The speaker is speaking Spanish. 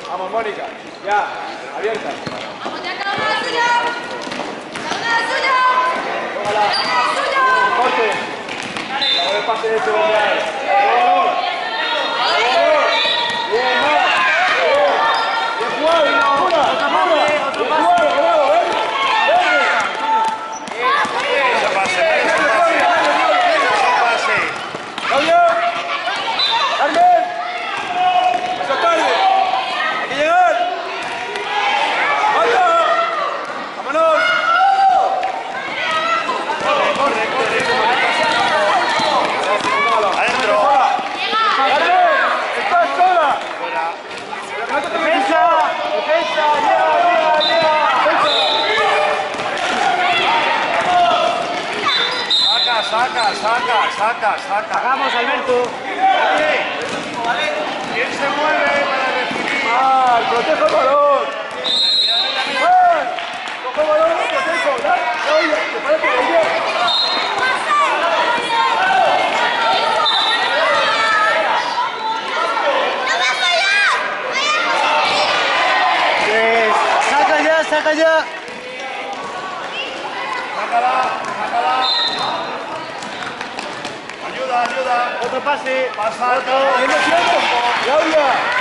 Vamos, Mónica. Ya, abierta. ¡Vamos ya, cada uno la suya! ¡Cada uno la suya! Tómala. ¡Cada uno la suya! Corte. Vamos el pase de este hombre. Bien, más. Bien jugado, una. Otro pase. Bravo, ¿eh? Eso pase. Claudio. Carmen. Eso es tarde. Hay que llegar. ¡Vaya! ¡Vámonos! Corre. Adentro. ¡Carmen! ¡Estás sola! Fuera. ¡Defensa! ¡Defensa! Saca. ¡Vamos, Alberto! ¿Quién se mueve para recibir? ¡Ah! ¡Protejo el balón! ¡Ah! ¡Coge el balón! ¡Protejo! ¡No! ¡Oye! ¡Te parece que bien! ¡Saca ya! Sácala. Ayuda. ¡Otro pase! Pasa. ¡Tiene tiempo! ¡Claudia!